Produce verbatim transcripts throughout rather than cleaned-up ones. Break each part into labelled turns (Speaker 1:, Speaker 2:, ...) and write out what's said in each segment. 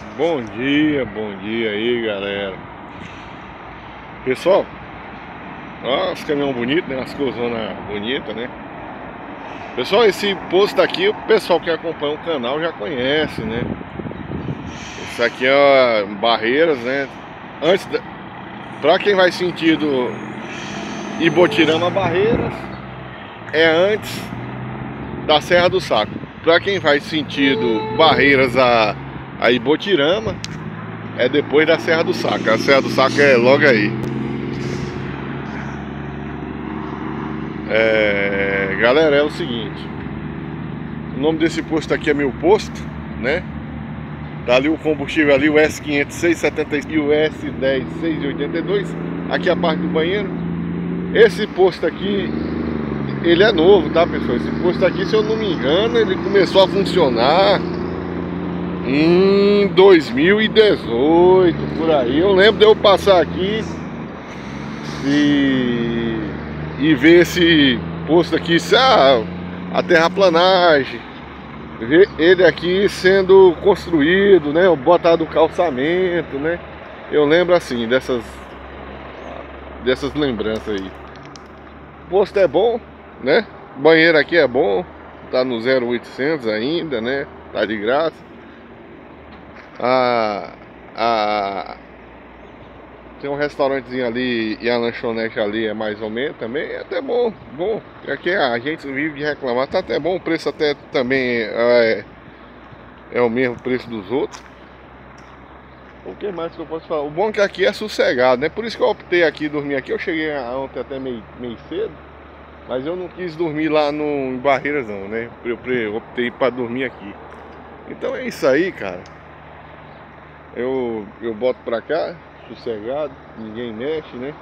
Speaker 1: Bom dia, bom dia aí, galera. Pessoal, ó, os caminhão bonito, né? As cozonas bonitas, né? Pessoal, esse posto aqui, o pessoal que acompanha o canal já conhece, né? Isso aqui é Barreiras, né? Antes, da... pra quem vai sentido Ibotirama Barreiras, é antes da Serra do Saco. Pra quem vai sentido Barreiras a, a Ibotirama, é depois da Serra do Saco. A Serra do Saco é logo aí. É, galera, é o seguinte, o nome desse posto aqui é Meu Posto, né? Tá ali o combustível ali, o S quinhentos seis setenta e o S dez seis oitenta e dois. Aqui a parte do banheiro. Esse posto aqui, ele é novo, tá, pessoal? Esse posto aqui, se eu não me engano, ele começou a funcionar em dois mil e dezoito, por aí. Eu lembro de eu passar aqui e, e ver esse posto aqui, a, a terraplanagem, ver ele aqui sendo construído, né? Botado o calçamento, né? Eu lembro assim dessas dessas lembranças aí. O posto é bom, né? O banheiro aqui é bom, tá no zero oitocentos ainda, né? Tá de graça. A, a Tem um restaurantezinho ali e a lanchonete ali é mais ou menos também, é até bom, bom. Aqui a gente vive de reclamar, tá até bom, o preço até também é, é o mesmo preço dos outros. O que mais que eu posso falar? O bom é que aqui é sossegado, né? Por isso que eu optei aqui, dormir aqui. Eu cheguei ontem até meio, meio cedo, mas eu não quis dormir lá no, em Barreiras não, né? Eu, eu optei para dormir aqui. Então é isso aí, cara. Eu, eu boto pra cá, sossegado, ninguém mexe, né?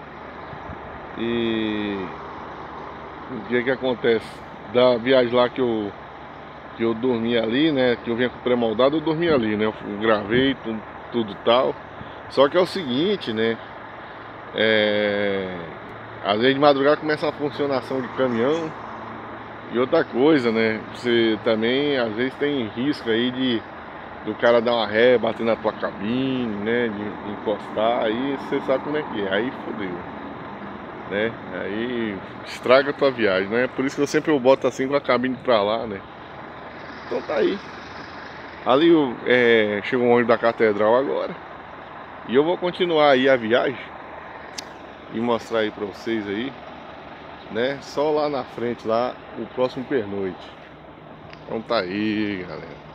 Speaker 1: E o que que acontece? Da viagem lá que eu, que eu dormi ali, né? Que eu vinha com pré-moldado, eu dormi ali, né? Eu gravei tudo, tudo tal. Só que é o seguinte, né? É... Às vezes de madrugada começa a funcionação de caminhão. E outra coisa, né? Você também, às vezes, tem risco aí de do cara dar uma ré, bater na tua cabine, né? De, de encostar, aí você sabe como é que é. Aí fodeu, né? Aí estraga a tua viagem, né? Por isso que eu sempre eu boto assim com a cabine pra lá, né? Então tá aí. Ali é, chegou o ônibus da catedral agora. E eu vou continuar aí a viagem e mostrar aí pra vocês aí, né? Só lá na frente, lá, o próximo pernoite. Então tá aí, galera.